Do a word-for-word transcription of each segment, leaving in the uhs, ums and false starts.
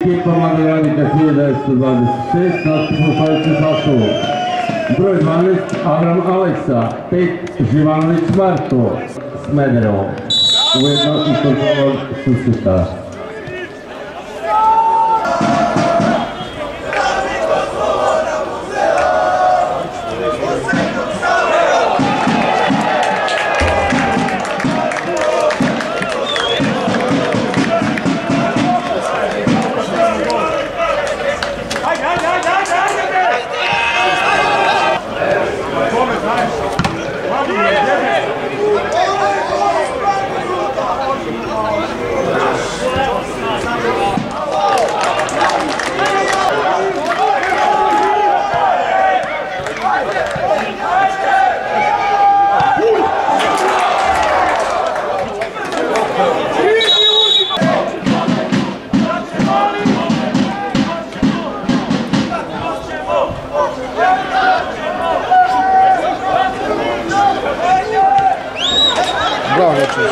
Ekipa Mlade radnika hiljadu devetsto dvadeset šest nastupa u sledećem sastavu. Broj dvanaest Avram Aleksa, pet Živanović Marko, Smederevo. Ujedno i kontrolor susreta. Bravo, Nečić.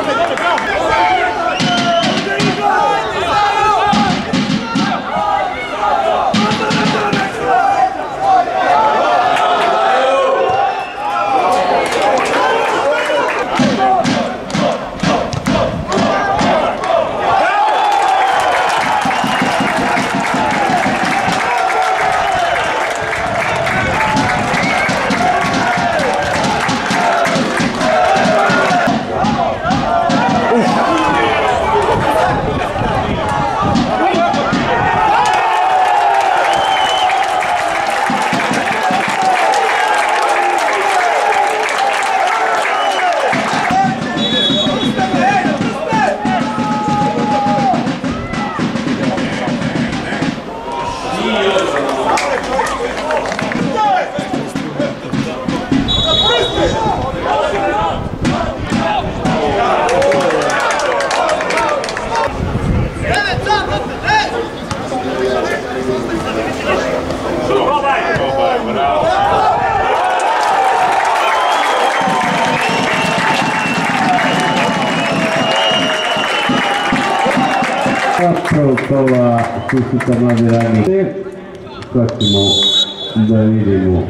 Prvog kola susreta Mlade radnike, koja ćemo da vidimo.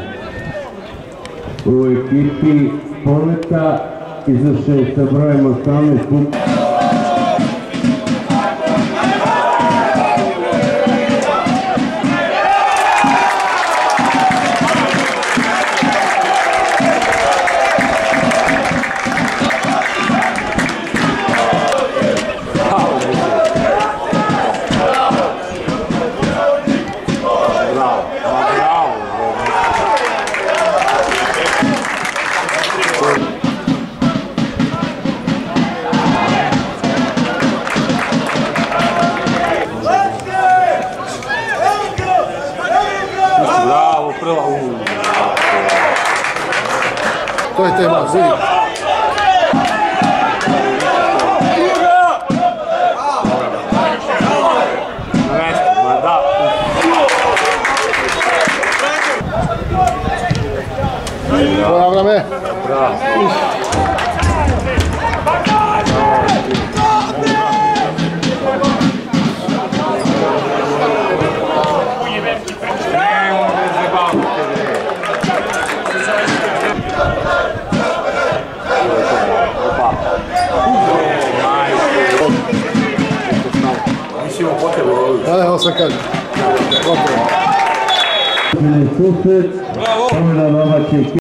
U ekipi Poleta izvršen sa brojem osamnaest punta. Bravo, prva u. To je tema, zid. Bravo, Avrame. Bravo. Da, evo se kaže. Gotovo. Susret, pobjeda domaće ekipe.